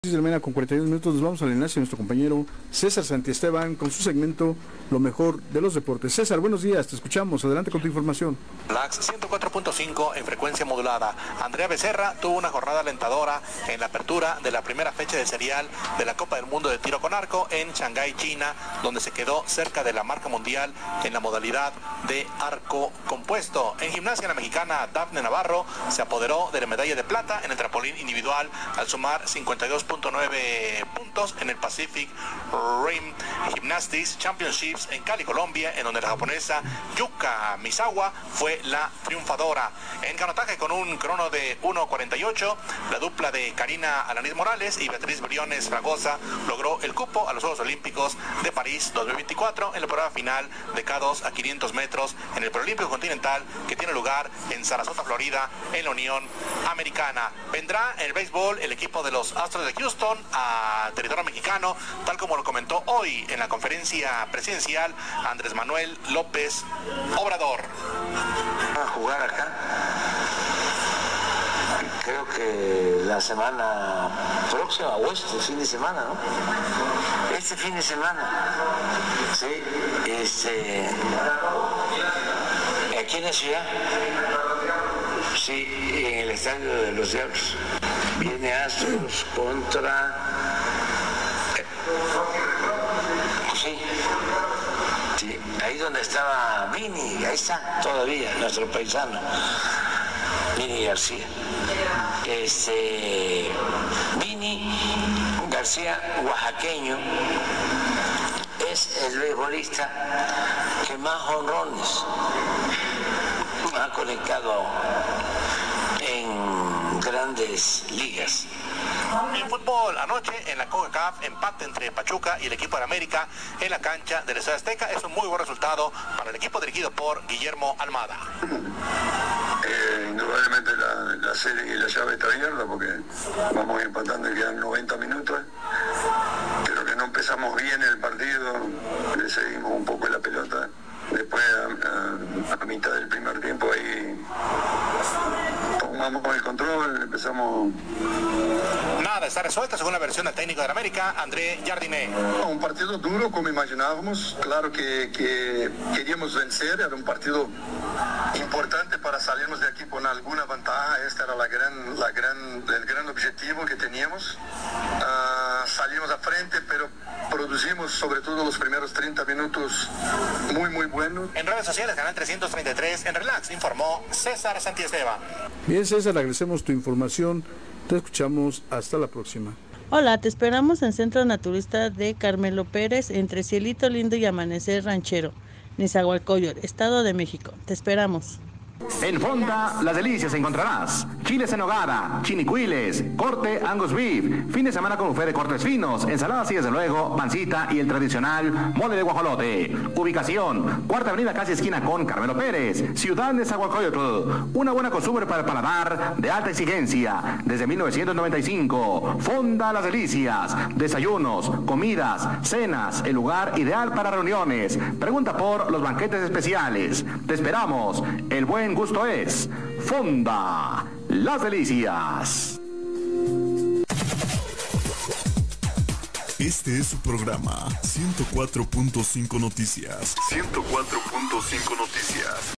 De la mañana con 42 minutos nos vamos al enlace de nuestro compañero César Santiesteban con su segmento Lo mejor de los deportes. César, buenos días, te escuchamos, adelante con tu información. Lax 104.5 en frecuencia modulada. Andrea Becerra tuvo una jornada alentadora en la apertura de la primera fecha de serial de la Copa del Mundo de Tiro con Arco en Shanghái, China, donde se quedó cerca de la marca mundial en la modalidad de arco compuesto. En gimnasia, la mexicana Dafne Navarro se apoderó de la medalla de plata en el trampolín individual al sumar 52.9 puntos en el Pacific Rim Gymnastics Championships en Cali, Colombia, en donde la japonesa Yuka Misawa fue la triunfadora. En canotaje, con un crono de 1:48, la dupla de Karina Alanis Morales y Beatriz Briones Fragosa logró el cupo a los Juegos Olímpicos de París 2024 en la prueba final de K2 a 500 metros en el Preolímpico Continental que tiene lugar en Sarasota, Florida, en la Unión Americana. Vendrá en el béisbol el equipo de los Astros de Houston a territorio mexicano, tal como lo comentó hoy en la conferencia presidencial Andrés Manuel López Obrador. A jugar acá, creo que la semana próxima o este fin de semana, ¿no? Este fin de semana, sí, aquí en la ciudad, sí, en el estadio de los Diablos. Viene Astros contra... Sí, ahí donde estaba Vini, ahí está todavía nuestro paisano, Vini García. Vini García, oaxaqueño, es el beisbolista que más jonrones ha conectado en grandes ligas. En fútbol, anoche en la CONCACAF, empate entre Pachuca y el equipo de América en la cancha del Estadio Azteca. Es un muy buen resultado para el equipo dirigido por Guillermo Almada. Indudablemente la serie y la llave está abierta porque vamos empatando y quedan 90 minutos. Creo que no empezamos bien el partido, le seguimos un poco la pelota. Después a mitad del primer tiempo ahí tomamos el control, empezamos... Nada está resuelto según la versión del técnico de la América, André Jardiné. Un partido duro como imaginábamos, claro que queríamos vencer, era un partido importante para salirnos de aquí con alguna ventaja, este era el gran objetivo que teníamos. Salimos a frente, pero producimos sobre todo los primeros 30 minutos muy buenos. En redes sociales, Canal 333, en Relax, informó César Santiesteban. Bien, César, agradecemos tu información, te escuchamos, hasta la próxima. Hola, te esperamos en Centro Naturista de Carmelo Pérez, entre Cielito Lindo y Amanecer Ranchero, Nezahualcóyotl, Estado de México. Te esperamos. En Fonda, las delicias encontrarás: chiles en nogada, chinicuiles, corte Angus beef, fin de semana con buffet de cortes finos, ensaladas y desde luego pancita y el tradicional mole de guajolote. Ubicación: Cuarta Avenida, casi esquina con Carmelo Pérez, Ciudad de Nezahualcóyotl. Una buena costumbre para el paladar de alta exigencia desde 1995. Fonda, las delicias, desayunos, comidas, cenas, el lugar ideal para reuniones. Pregunta por los banquetes especiales. Te esperamos. El buen gusto es Fonda, las delicias. Este es su programa 104.5 Noticias. 104.5 Noticias.